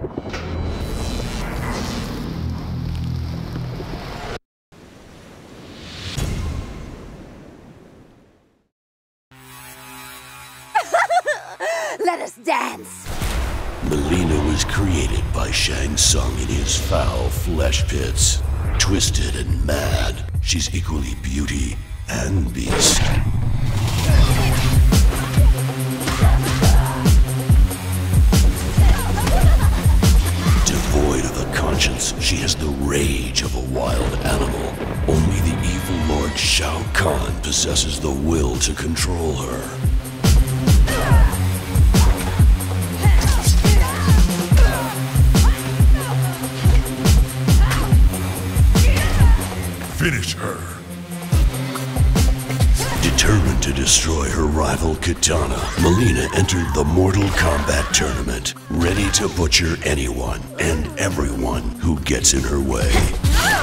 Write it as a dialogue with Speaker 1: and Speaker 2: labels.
Speaker 1: Let us dance!
Speaker 2: Mileena was created by Shang Sung in his foul flesh pits. Twisted and mad, she's equally beauty and beast. Devoid of a conscience, she has the rage of a wild animal. Only the evil Lord Shao Kahn possesses the will to control her.
Speaker 3: Finish her.
Speaker 2: Determined to destroy her rival Kitana, Mileena entered the Mortal Kombat tournament, ready to butcher anyone and everyone who gets in her way.